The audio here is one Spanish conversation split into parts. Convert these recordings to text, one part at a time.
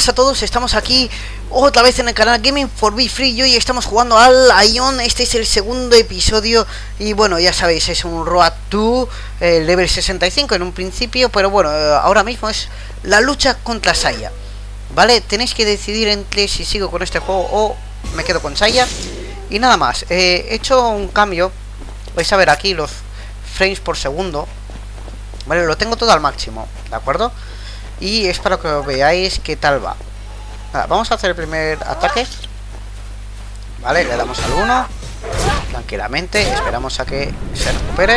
buenas a todos, estamos aquí otra vez en el canal Gaming for Be Free y hoy estamos jugando al Aion. Este es el segundo episodio y bueno, ya sabéis, es un Road to level 65 en un principio, pero bueno, ahora mismo es la lucha contra Saya, ¿vale? Tenéis que decidir entre si sigo con este juego o me quedo con Saya. Y nada más, he hecho un cambio, vais a ver aquí los frames por segundo, ¿vale? Lo tengo todo al máximo, ¿de acuerdo? Y es para que veáis qué tal va. Nada, vamos a hacer el primer ataque. Vale, le damos al 1 tranquilamente, esperamos a que se recupere.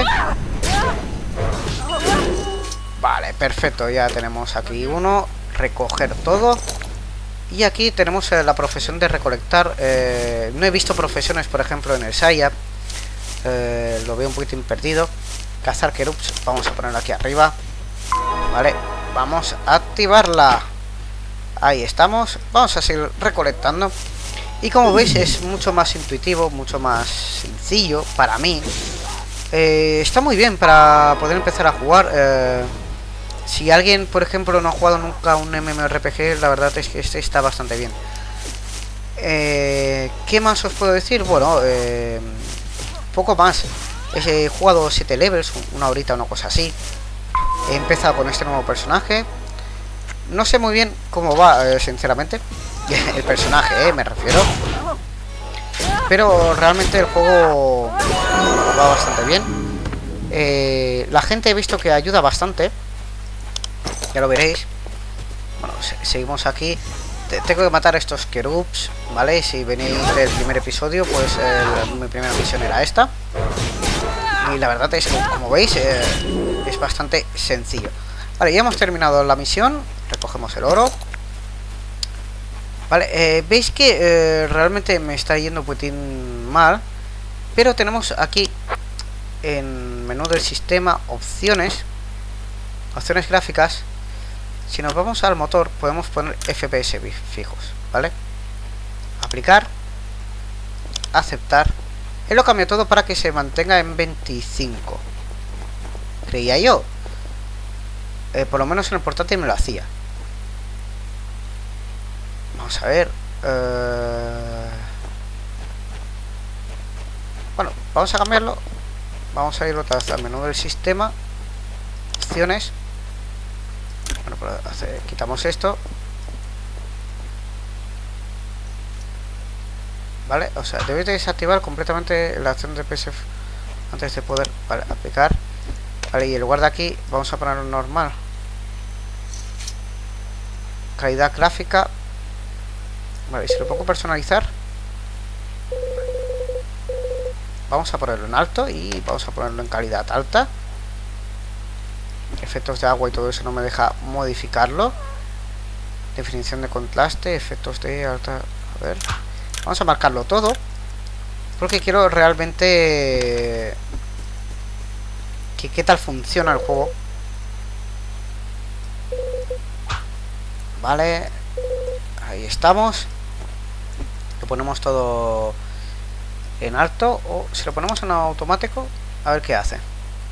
Vale, perfecto, ya tenemos aquí uno. Recoger todo. Y aquí tenemos la profesión de recolectar. No he visto profesiones, por ejemplo, en el Saya. Lo veo un poquitín perdido. Cazar Kerups, vamos a ponerlo aquí arriba. Vale, vamos a activarla. Ahí estamos, vamos a seguir recolectando. Y como veis es mucho más intuitivo, mucho más sencillo para mí. Está muy bien para poder empezar a jugar. Si alguien, por ejemplo, no ha jugado nunca un MMORPG, la verdad es que este está bastante bien. ¿Qué más os puedo decir? Bueno, poco más. He jugado 7 levels, una horita, una cosa así. He empezado con este nuevo personaje. No sé muy bien cómo va, sinceramente. El personaje, me refiero. Pero realmente el juego va bastante bien. La gente he visto que ayuda bastante. Ya lo veréis. Bueno, seguimos aquí. Tengo que matar a estos Kerups, ¿vale? Si venís del primer episodio, pues mi primera misión era esta. Y la verdad es que, como veis, es bastante sencillo. Vale, ya hemos terminado la misión. Recogemos el oro. Vale, veis que realmente me está yendo un poquitín mal. Pero tenemos aquí en menú del sistema opciones. Opciones gráficas. Si nos vamos al motor, podemos poner FPS fijos, ¿vale? Aplicar. Aceptar. Él lo cambió todo para que se mantenga en 25. Creía yo. Por lo menos en el portátil me lo hacía. Vamos a ver. Bueno, vamos a cambiarlo. Vamos a ir otra vez al menú del sistema. Opciones. Bueno, pues quitamos esto. Vale, o sea, debéis de desactivar completamente la acción de PSF antes de poder, vale, aplicar. Vale, y en lugar de aquí vamos a ponerlo normal. Calidad gráfica. Vale, y si lo pongo personalizar, vamos a ponerlo en alto y vamos a ponerlo en calidad alta. Efectos de agua y todo eso no me deja modificarlo. Definición de contraste, efectos de alta. A ver, vamos a marcarlo todo porque quiero realmente que qué tal funciona el juego. Vale, ahí estamos. Lo ponemos todo en alto, o si lo ponemos en automático, a ver qué hace.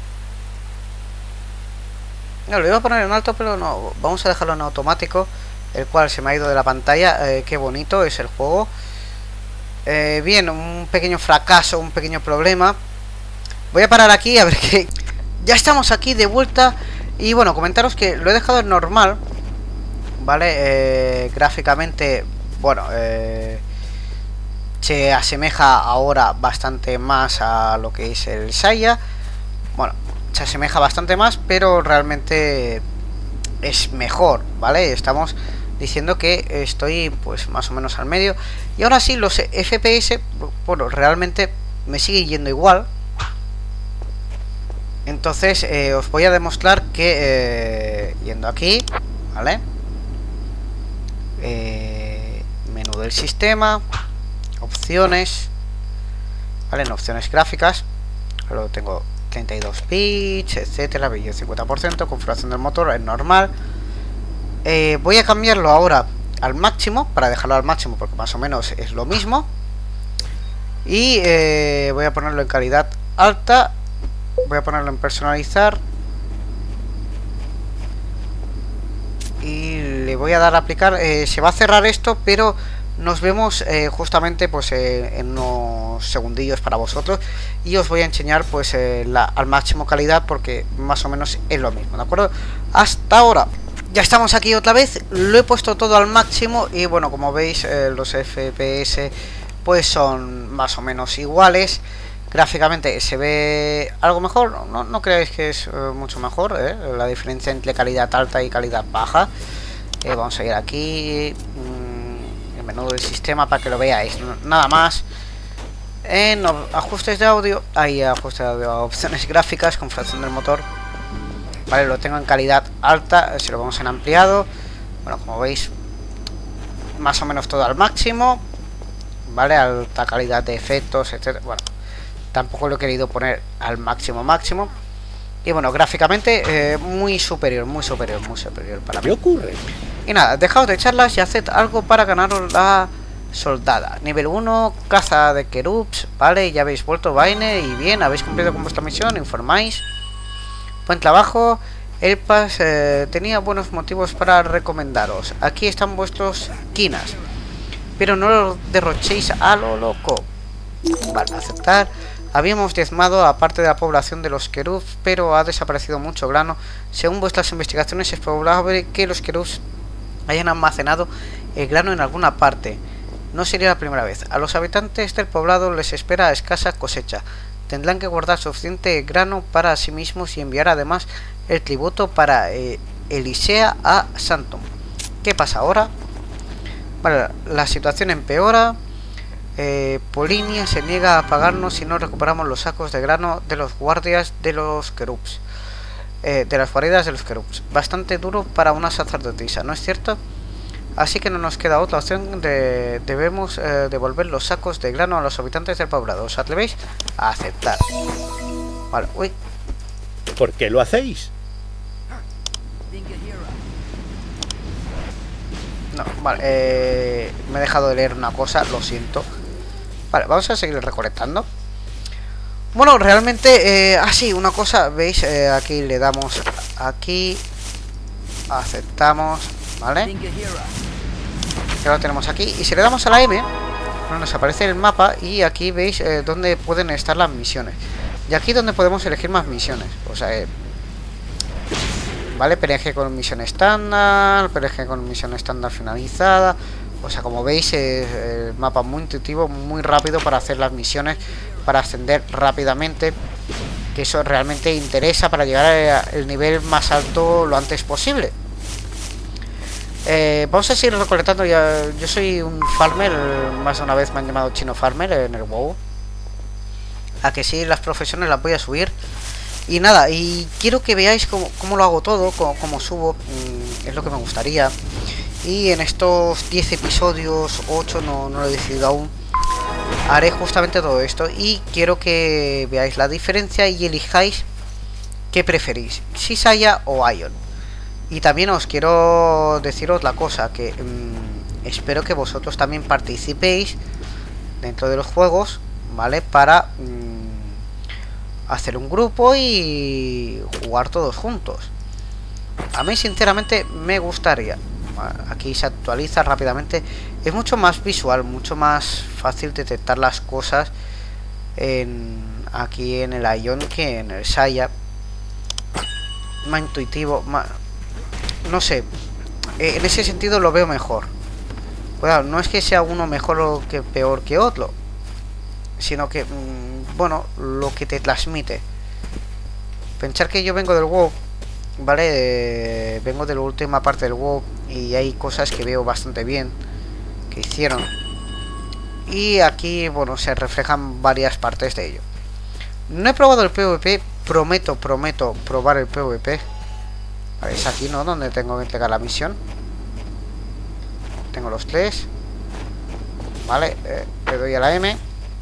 No, lo iba a poner en alto, pero no, vamos a dejarlo en automático, el cual se me ha ido de la pantalla. Qué bonito es el juego. Bien, un pequeño fracaso, un pequeño problema. Voy a parar aquí a ver qué. Ya estamos aquí de vuelta. Y bueno, comentaros que lo he dejado en normal, ¿vale? Gráficamente, bueno, se asemeja ahora bastante más a lo que es el Saya. Bueno, se asemeja bastante más, pero realmente es mejor, ¿vale? Estamos diciendo que estoy pues más o menos al medio. Y ahora sí, los FPS, bueno, realmente me sigue yendo igual. Entonces os voy a demostrar que yendo aquí, ¿vale? Menú del sistema, opciones, ¿vale? En opciones gráficas, luego tengo 32 bits, etcétera, brillo 50%, configuración del motor, es normal. Voy a cambiarlo ahora al máximo, para dejarlo al máximo, porque más o menos es lo mismo. Y voy a ponerlo en calidad alta. Voy a ponerlo en personalizar. Y le voy a dar a aplicar. Se va a cerrar esto, pero nos vemos justamente pues en unos segundillos para vosotros, y os voy a enseñar pues al máximo calidad, porque más o menos es lo mismo, ¿de acuerdo? Hasta ahora. Ya estamos aquí otra vez, lo he puesto todo al máximo y bueno, como veis los FPS pues son más o menos iguales. Gráficamente se ve algo mejor, no creáis que es mucho mejor, la diferencia entre calidad alta y calidad baja. Vamos a ir aquí, el menú del sistema para que lo veáis, nada más. En ajustes de audio, hay ajustes de audio, opciones gráficas, configuración del motor. Vale, lo tengo en calidad alta, si lo vamos en ampliado, bueno, como veis, más o menos todo al máximo, vale, alta calidad de efectos, etcétera. Bueno, tampoco lo he querido poner al máximo. Y bueno, gráficamente muy superior para mí. ¿Qué ocurre? Y nada, dejaos de charlas y haced algo para ganaros la soldada. Nivel 1, caza de Querubs, vale, ya habéis vuelto vaina y bien, habéis cumplido con vuestra misión, informáis. Buen trabajo. El PAS tenía buenos motivos para recomendaros. Aquí están vuestros quinas, pero no los derrochéis a lo loco. Vale, aceptar. Habíamos diezmado a parte de la población de los Querubs, pero ha desaparecido mucho grano. Según vuestras investigaciones, es probable que los Querubs hayan almacenado el grano en alguna parte. No sería la primera vez. A los habitantes del poblado les espera escasa cosecha. Tendrán que guardar suficiente grano para sí mismos y enviar además el tributo para Elisea a Santum. ¿Qué pasa ahora? Vale, la situación empeora. Polinia se niega a pagarnos si no recuperamos los sacos de grano de los guardias de los Querubs. De las guaridas de los Querubs. Bastante duro para una sacerdotisa, ¿no es cierto? Así que no nos queda otra opción, debemos devolver los sacos de grano a los habitantes del poblado. ¿Os atrevéis a aceptar? Vale, uy. ¿Por qué lo hacéis? No, vale, me he dejado de leer una cosa, lo siento. Vale, vamos a seguir recolectando. Bueno, realmente, sí, una cosa, ¿veis? Aquí le damos aquí, aceptamos, ¿vale? Ya lo tenemos aquí. Y si le damos a la M, bueno, nos aparece el mapa y aquí veis dónde pueden estar las misiones. Y aquí donde podemos elegir más misiones. O sea, vale, PNG con misión estándar, PNG con misión estándar finalizada. O sea, como veis, el mapa muy intuitivo, muy rápido para hacer las misiones, para ascender rápidamente, que eso realmente interesa para llegar al nivel más alto lo antes posible. Vamos a seguir recolectando. Yo soy un farmer, más de una vez me han llamado chino farmer en el WoW. A que sí, las profesiones las voy a subir. Y nada, y quiero que veáis cómo lo hago todo, cómo subo, es lo que me gustaría. Y en estos 10 episodios, 8, no lo he decidido aún, haré justamente todo esto. Y quiero que veáis la diferencia y elijáis qué preferís, si Saya o Ion. Y también os quiero decir otra cosa, que espero que vosotros también participéis dentro de los juegos, ¿vale? Para hacer un grupo y jugar todos juntos. A mí sinceramente me gustaría. Aquí se actualiza rápidamente. Es mucho más visual, mucho más fácil detectar las cosas aquí en el Ion que en el Saya. Más intuitivo, no sé, en ese sentido lo veo mejor. Bueno, no es que sea uno mejor o que peor que otro, sino que, bueno, lo que te transmite. Pensar que yo vengo del WoW, ¿vale? Vengo de la última parte del WoW y hay cosas que veo bastante bien que hicieron. Y aquí, bueno, se reflejan varias partes de ello. No he probado el PvP, prometo probar el PvP. Vale, es aquí, ¿no? Donde tengo que entregar la misión. Tengo los 3. Vale, le doy a la M.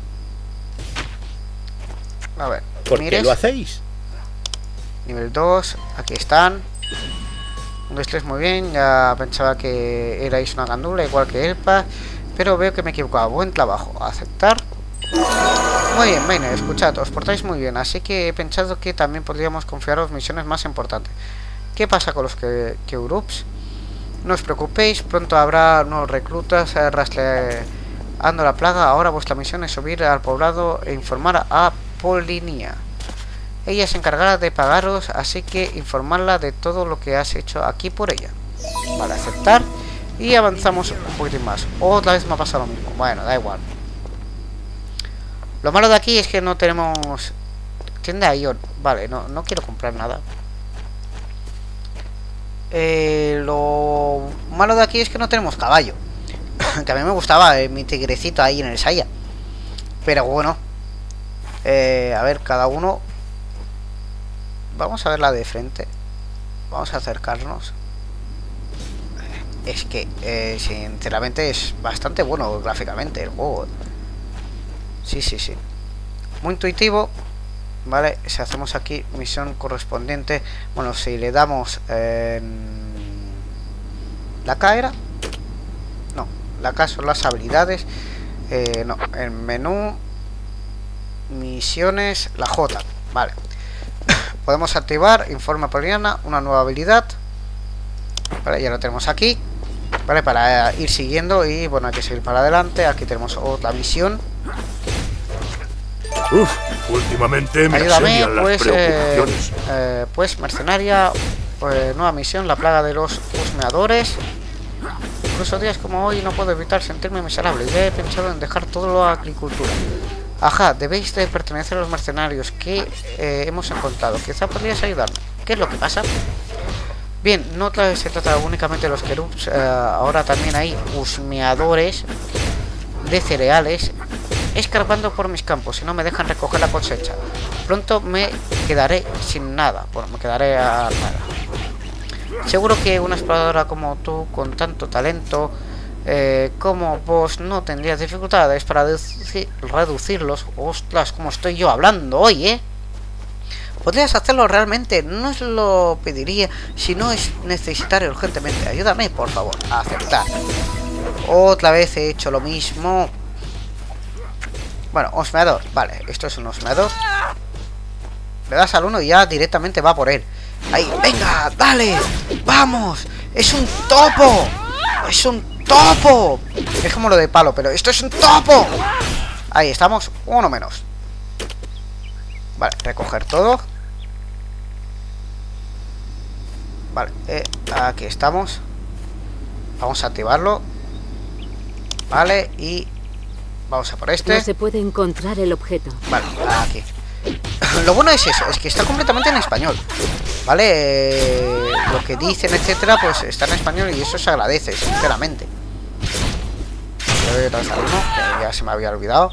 A ver, ¿por qué lo hacéis? Nivel 2, aquí están. 1, 2, 3, muy bien. Ya pensaba que erais una gandula, igual que Elpa, pero veo que me he equivocado. Buen trabajo, aceptar. Muy bien, Maine, escuchad, os portáis muy bien, así que he pensado que también podríamos confiaros misiones más importantes. ¿Qué pasa con los Querubs? No os preocupéis, pronto habrá nuevos reclutas rastreando la plaga. Ahora vuestra misión es subir al poblado e informar a Polinia. Ella se encargará de pagaros, así que informarla de todo lo que has hecho aquí por ella. Vale, aceptar. Y avanzamos un poquitín más. Otra vez me ha pasado lo mismo. Bueno, da igual. Lo malo de aquí es que no tenemos tienda Ion. Vale, no quiero comprar nada. Lo malo de aquí es que no tenemos caballo. Que a mí me gustaba mi tigrecito ahí en el Saya. Pero bueno. A ver, cada uno. Vamos a ver la de frente. Vamos a acercarnos. Es que, sinceramente, es bastante bueno gráficamente el juego. Sí, sí, sí. Muy intuitivo. Vale, si hacemos aquí misión correspondiente. Bueno, si le damos la K era. No, la K son las habilidades. No, el menú misiones, la J. Vale. Podemos activar informe poliana, una nueva habilidad. Vale, ya lo tenemos aquí. Vale, para ir siguiendo. Y bueno, hay que seguir para adelante. Aquí tenemos otra misión. Últimamente me ayúdame, pues, pues mercenaria, nueva misión, la plaga de los husmeadores. Incluso días como hoy no puedo evitar sentirme miserable. Ya he pensado en dejar todo la agricultura. Ajá, debéis de pertenecer a los mercenarios que hemos encontrado. Quizá podrías ayudarme. ¿Qué es lo que pasa? Bien, no se trata únicamente de los querubs. Ahora también hay husmeadores de cereales escarbando por mis campos y no me dejan recoger la cosecha. Pronto me quedaré sin nada. Bueno, me quedaré a nada. Seguro que una exploradora como tú, con tanto talento como vos, no tendrías dificultades para reducirlos. Ostras, como estoy yo hablando hoy, podrías hacerlo realmente. No os lo pediría si no es necesario urgentemente. Ayúdame, por favor, a aceptar. Otra vez he hecho lo mismo. Bueno, osmeador. Vale, esto es un osmeador. Le das al 1 y ya directamente va por él. Ahí, venga, dale. Vamos. Es un topo. Es un topo. Es como lo de palo, pero esto es un topo. Ahí estamos, uno menos. Vale, recoger todo. Vale, aquí estamos. Vamos a activarlo. Vale, y vamos a por este. No se puede encontrar el objeto. Vale, aquí. Lo bueno es eso, es que está completamente en español. Vale, lo que dicen, etcétera, pues está en español y eso se agradece, sinceramente. Que ya se me había olvidado.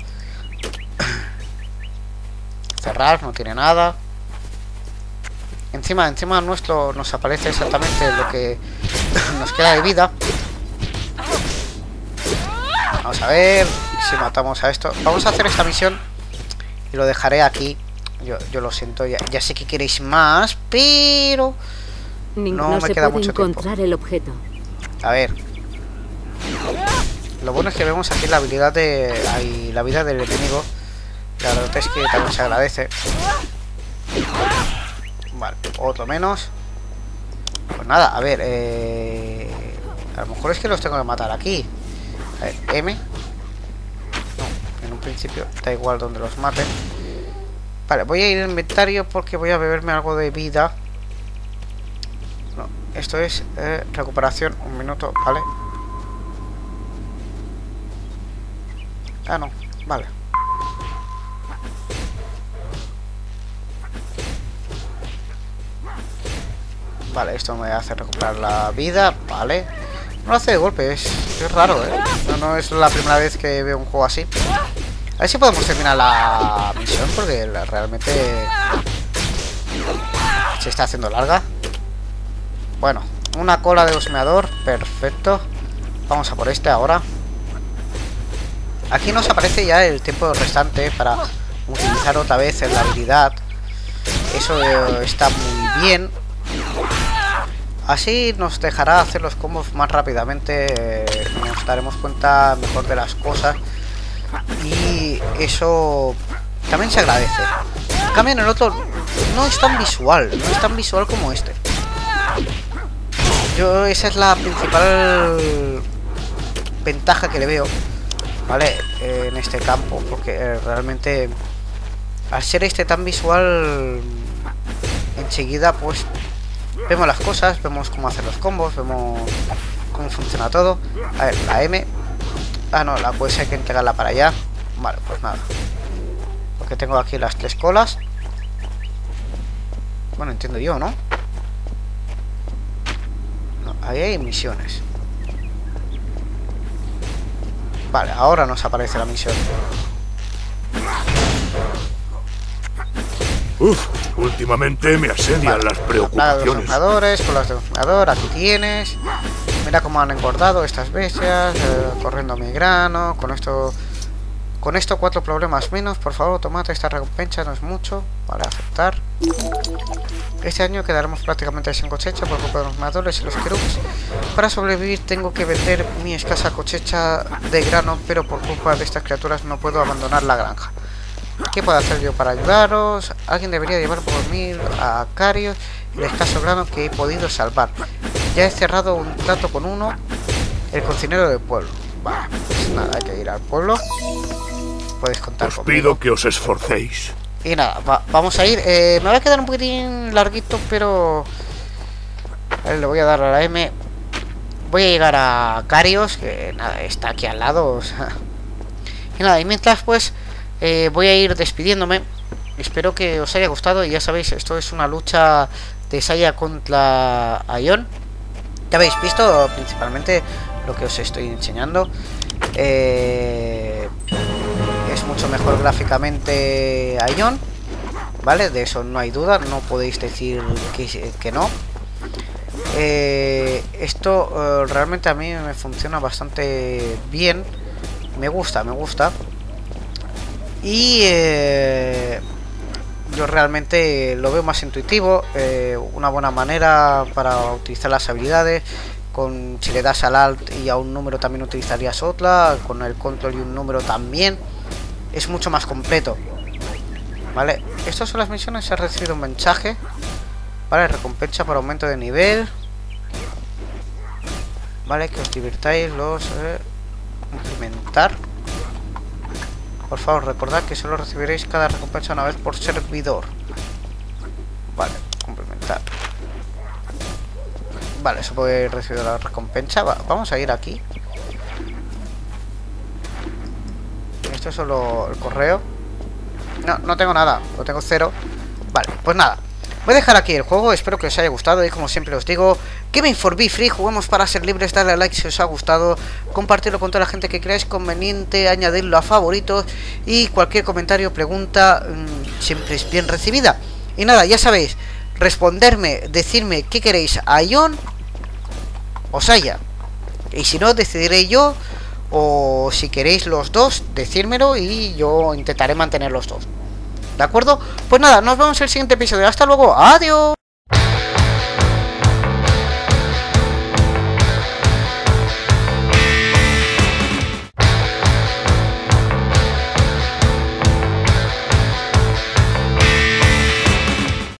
Cerrar, no tiene nada. Encima nuestro nos aparece exactamente lo que nos queda de vida. Vamos a ver si matamos a esto. Vamos a hacer esta misión y lo dejaré aquí. Yo lo siento, ya sé que queréis más, pero no me queda mucho tiempo. El objeto. A ver. Lo bueno es que vemos aquí la habilidad de la vida del enemigo. La verdad es que también se agradece. Vale, otro menos. Pues nada, a ver, a lo mejor es que los tengo que matar aquí. A ver, M. No, en un principio da igual donde los maten. Vale, voy a ir al inventario porque voy a beberme algo de vida. No, esto es recuperación, un minuto, vale. Ah, no, vale. Vale, esto me hace recuperar la vida, vale. No lo hace de golpe, es raro, no es la primera vez que veo un juego así. A ver si podemos terminar la misión, porque realmente se está haciendo larga. Bueno, una cola de husmeador, perfecto. Vamos a por este ahora. Aquí nos aparece ya el tiempo restante para utilizar otra vez la habilidad. Eso está muy bien. Así nos dejará hacer los combos más rápidamente. Nos daremos cuenta mejor de las cosas. Y eso también se agradece. En cambio, en el otro no es tan visual. No es tan visual como este. Yo esa es la principal ventaja que le veo, ¿vale? En este campo, porque realmente al ser este tan visual, enseguida pues vemos las cosas, vemos cómo hacer los combos, vemos cómo funciona todo. A ver, la M. Ah, no, la puede ser que entregarla para allá. Vale, pues nada. Porque tengo aquí las 3 colas. Bueno, entiendo yo, ¿no? No, ahí hay misiones. Vale, ahora nos aparece la misión. Últimamente me asedian las preocupaciones. Con las de ordenador, aquí tienes. Mira cómo han engordado estas bestias, corriendo mi grano. Con esto 4 problemas menos. Por favor, tomate esta recompensa, no es mucho. Vale, aceptar. Este año quedaremos prácticamente sin cosecha por culpa de los matadores y los querubs. Para sobrevivir tengo que vender mi escasa cosecha de grano, pero por culpa de estas criaturas no puedo abandonar la granja. ¿Qué puedo hacer yo para ayudaros? Alguien debería llevar por mí a Carios el escaso grano que he podido salvar. Ya he cerrado un trato con uno, el cocinero del pueblo. Vale, pues nada, hay que ir al pueblo. Podéis contar conmigo. Os pido que os esforcéis. Y nada, vamos a ir. Me voy a quedar un poquitín larguito, pero a ver, le voy a dar a la M. Voy a llegar a Carios, que nada, está aquí al lado. O sea. Y nada, y mientras pues voy a ir despidiéndome. Espero que os haya gustado. Y ya sabéis, esto es una lucha de Saya contra Aion. Ya habéis visto principalmente lo que os estoy enseñando. Es mucho mejor gráficamente Aion, ¿vale? De eso no hay duda, no podéis decir que no. Esto realmente a mí me funciona bastante bien. Me gusta. Y yo realmente lo veo más intuitivo, una buena manera para utilizar las habilidades. Si le das al Alt y a un número también utilizarías otra, con el control y un número también. Es mucho más completo, ¿vale? Estas son las misiones. He recibido un mensaje, ¿vale? Recompensa por aumento de nivel, ¿vale? Que os divirtáis los implementar. Por favor, recordad que solo recibiréis cada recompensa una vez por servidor. Vale, complementar. Vale, eso puede recibir la recompensa. Vamos a ir aquí. Esto es solo el correo. No tengo nada, lo tengo 0. Vale, pues nada, voy a dejar aquí el juego. Espero que os haya gustado. Y como siempre os digo, Gaming for Be Free, juguemos para ser libres. Darle a like si os ha gustado, compartirlo con toda la gente que creáis conveniente, añadirlo a favoritos. Y cualquier comentario, pregunta, siempre es bien recibida. Y nada, ya sabéis, responderme, decirme qué queréis, Aion o Saya. Y si no, decidiré yo. O si queréis los dos, decírmelo y yo intentaré mantener los dos. ¿De acuerdo? Pues nada, nos vemos en el siguiente episodio. Hasta luego, adiós.